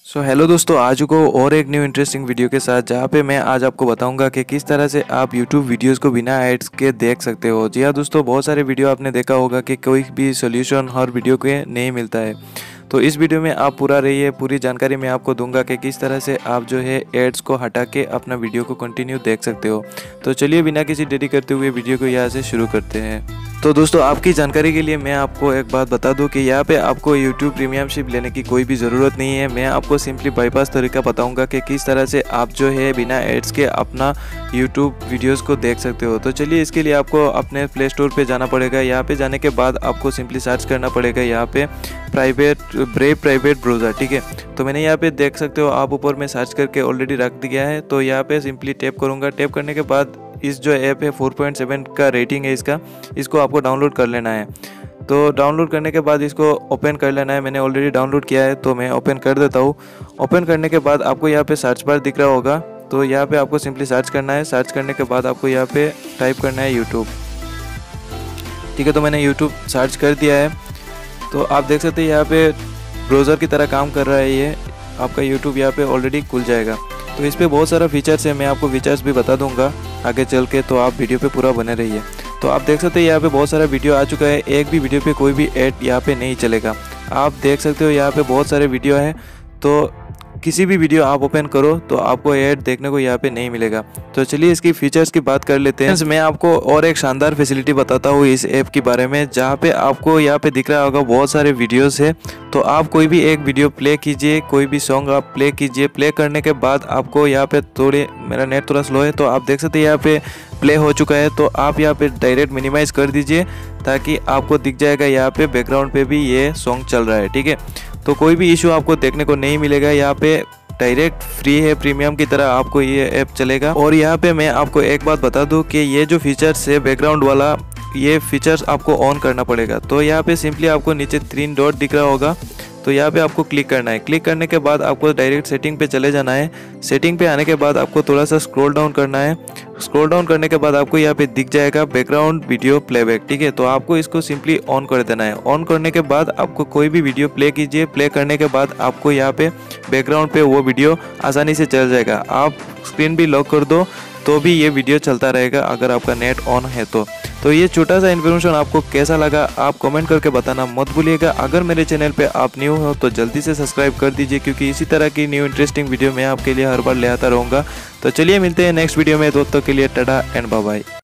Hello दोस्तों, आ चुका हूँ और एक न्यू इंटरेस्टिंग वीडियो के साथ, जहाँ पे मैं आज आपको बताऊंगा कि किस तरह से आप YouTube वीडियोस को बिना एड्स के देख सकते हो। जी हाँ दोस्तों, बहुत सारे वीडियो आपने देखा होगा कि कोई भी सोल्यूशन हर वीडियो के नहीं मिलता है। तो इस वीडियो में आप पूरा रहिए, पूरी जानकारी मैं आपको दूंगा कि किस तरह से आप जो है एड्स को हटा के अपना वीडियो को कंटिन्यू देख सकते हो। तो चलिए बिना किसी देरी करते हुए वीडियो को यहाँ से शुरू करते हैं। तो दोस्तों, आपकी जानकारी के लिए मैं आपको एक बात बता दूं कि यहाँ पे आपको YouTube प्रीमियमशिप लेने की कोई भी ज़रूरत नहीं है। मैं आपको सिंपली बाईपास तरीका बताऊंगा कि किस तरह से आप जो है बिना एड्स के अपना YouTube वीडियोस को देख सकते हो। तो चलिए, इसके लिए आपको अपने प्ले स्टोर पे जाना पड़ेगा। यहाँ पे जाने के बाद आपको सिंपली सर्च करना पड़ेगा यहाँ पे ब्रेव प्राइवेट ब्राउज़र, ठीक है। तो मैंने यहाँ पे देख सकते हो आप ऊपर में सर्च करके ऑलरेडी रख दिया है। तो यहाँ पे सिंपली टैप करूँगा। टैप करने के बाद इस जो ऐप है 4.7 का रेटिंग है इसको आपको डाउनलोड कर लेना है। तो डाउनलोड करने के बाद इसको ओपन कर लेना है। मैंने ऑलरेडी डाउनलोड किया है तो मैं ओपन कर देता हूँ। ओपन करने के बाद आपको यहाँ पे सर्च बार दिख रहा होगा, तो यहाँ पे आपको सिंपली सर्च करना है। सर्च करने के बाद आपको यहाँ पे टाइप करना है यूट्यूब, ठीक है। तो मैंने यूट्यूब सर्च कर दिया है। तो आप देख सकते हैं यहाँ पे ब्राउज़र की तरह काम कर रहा है। ये आपका यूट्यूब यहाँ पे ऑलरेडी खुल जाएगा। तो इस पर बहुत सारा फीचर्स है, मैं आपको फीचर्स भी बता दूंगा आगे चल के, तो आप वीडियो पे पूरा बने रहिए। तो आप देख सकते हैं यहाँ पे बहुत सारा वीडियो आ चुका है। एक भी वीडियो पे कोई भी ऐड यहाँ पे नहीं चलेगा। आप देख सकते हो यहाँ पे बहुत सारे वीडियो हैं। तो किसी भी वीडियो आप ओपन करो तो आपको ऐड देखने को यहाँ पे नहीं मिलेगा। तो चलिए इसकी फीचर्स की बात कर लेते हैं। मैं आपको और एक शानदार फैसिलिटी बताता हूँ इस ऐप के बारे में, जहाँ पे आपको यहाँ पे दिख रहा होगा बहुत सारे वीडियोस है। तो आप कोई भी एक वीडियो प्ले कीजिए, कोई भी सॉन्ग आप प्ले कीजिए। प्ले करने के बाद आपको यहाँ पे मेरा नेट थोड़ा स्लो है, तो आप देख सकते हैं यहाँ पे प्ले हो चुका है। तो आप यहाँ पे डायरेक्ट मिनिमाइज कर दीजिए ताकि आपको दिख जाएगा यहाँ पे बैकग्राउंड पे भी ये सॉन्ग चल रहा है, ठीक है। तो कोई भी इशू आपको देखने को नहीं मिलेगा। यहाँ पे डायरेक्ट फ्री है, प्रीमियम की तरह आपको ये ऐप चलेगा। और यहाँ पे मैं आपको एक बात बता दूं कि ये जो फीचर्स है बैकग्राउंड वाला, ये फीचर्स आपको ऑन करना पड़ेगा। तो यहाँ पे सिंपली आपको नीचे 3 डॉट दिख रहा होगा, तो यहाँ पे आपको क्लिक करना है। क्लिक करने के बाद आपको डायरेक्ट सेटिंग पे चले जाना है। सेटिंग पे आने के बाद आपको थोड़ा सा स्क्रॉल डाउन करना है। स्क्रॉल डाउन करने के बाद आपको यहाँ पे दिख जाएगा बैकग्राउंड वीडियो प्लेबैक, ठीक है। तो आपको इसको सिंपली ऑन कर देना है। ऑन करने के बाद आपको कोई भी वीडियो प्ले कीजिए। प्ले करने के बाद आपको यहाँ पे बैकग्राउंड पे वो वीडियो आसानी से चल जाएगा। आप स्क्रीन भी लॉक कर दो तो भी ये वीडियो चलता रहेगा अगर आपका नेट ऑन है तो ये छोटा सा इन्फॉर्मेशन आपको कैसा लगा आप कमेंट करके बताना मत भूलिएगा। अगर मेरे चैनल पे आप न्यू हो तो जल्दी से सब्सक्राइब कर दीजिए, क्योंकि इसी तरह की न्यू इंटरेस्टिंग वीडियो मैं आपके लिए हर बार ले आता रहूँगा। तो चलिए मिलते हैं नेक्स्ट वीडियो में। दोस्तों के लिए टाटा एंड बाय बाय।